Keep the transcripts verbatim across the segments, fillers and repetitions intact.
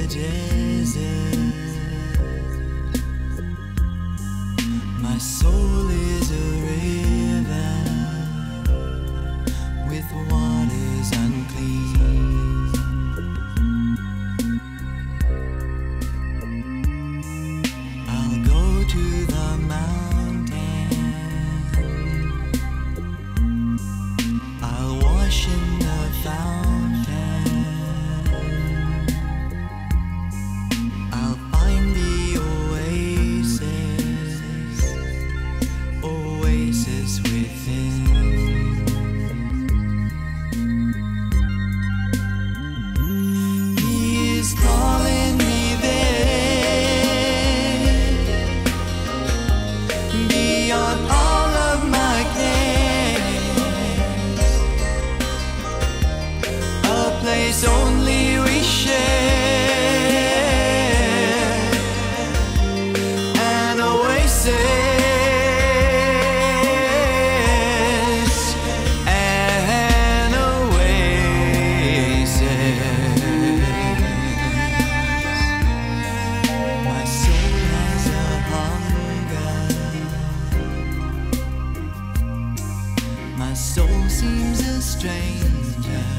desert. My soul is a river with waters unclean. I'll go to the mountain, I'll wash in the fountain, I'll find the oasis, oasis within. He is calling me there, beyond all of my cares, a place only we share, an oasis, an oasis. My soul has a hunger, my soul seems a stranger,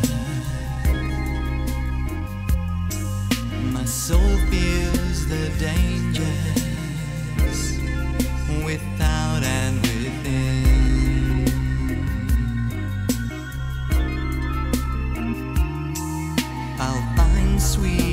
my soul feels the dangers without and within. I'll find sweet